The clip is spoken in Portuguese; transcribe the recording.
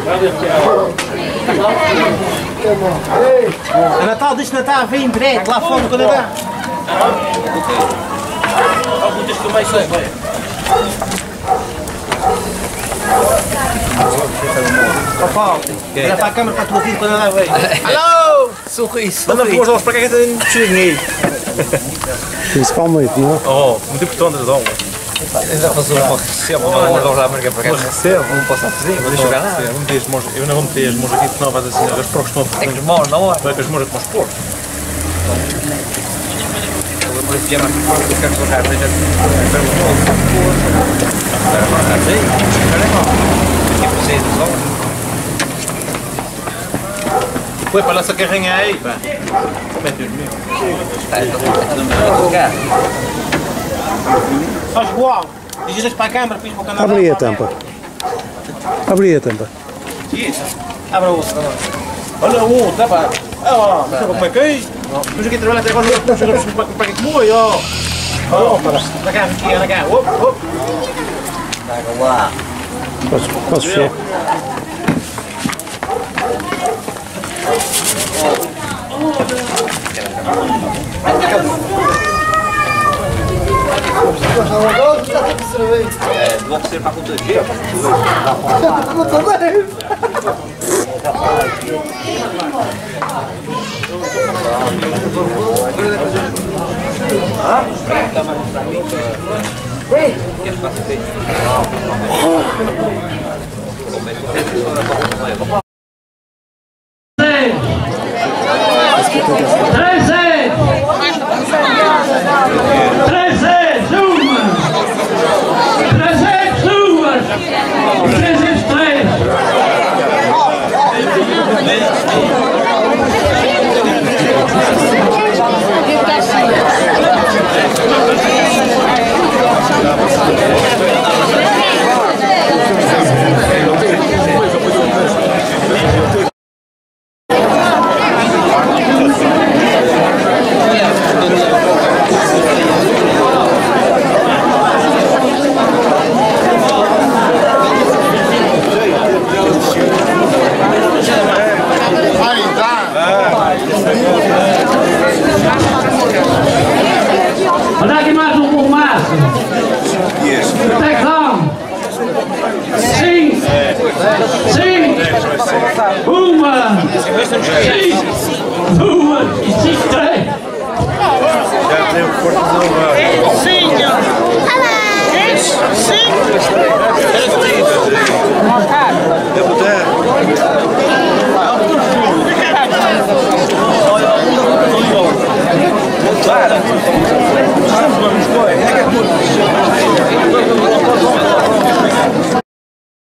A Natal diz que Natal vem em breve, lá fora no Canadá. Alguns que mais sei, vai. Paulo, olha para a câmera para a tua vida quando ela vem. Alô! Sorriso. Manda para os olhos para cá que tem dinheiro. Principalmente, não é? Oh, muito importante as aulas. Já passou uma receba, uma dose da América para cá. Uma receba? Não posso fazer, Vou deixa eu ganhar. eu não vou meter as mãos aqui porque não vais assim, as porcos estão a fazer. É que os mãos não é? Vai que as mãos é como os porcos. Eu vou dizer mais que os carros do carro, deixa eu Foi para a nossa carrinha aí, pá. Mete os meus. Faz igual. Digitas para a câmara, fiz para o canal. Abre a tampa. Abre a tampa. Abre a outra. Olha o outro, dá para. Ah, mas como é que é isto? Mas aqui trabalha até agora, não chegamos para que moe, ó. Ó, para cá, aqui, cá. Op, op. Traga lá. Posso fechar? Vou ser para acontecer. Olha aqui mais um formaço. Atenção. 5, 1, 2 e 5, 3. Já tem o corpo do Sim.